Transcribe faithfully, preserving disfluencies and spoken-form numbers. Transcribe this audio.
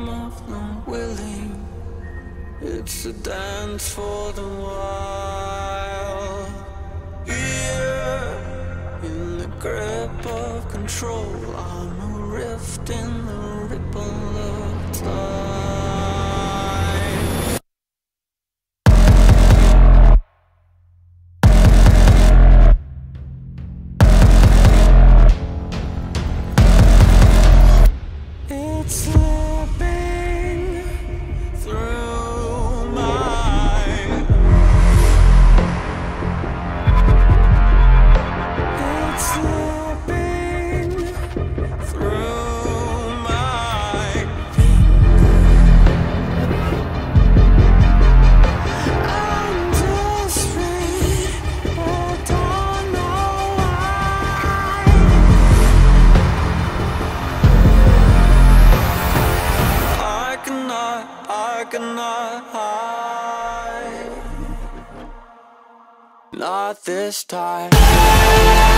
I'm often willing. It's a dance for the wild. Here, in the grip of control, I'm a rift in the ripple of time. It's slipping through my It's slipping through my I'm just free, I don't know why. I cannot, I cannot hide. Not this time.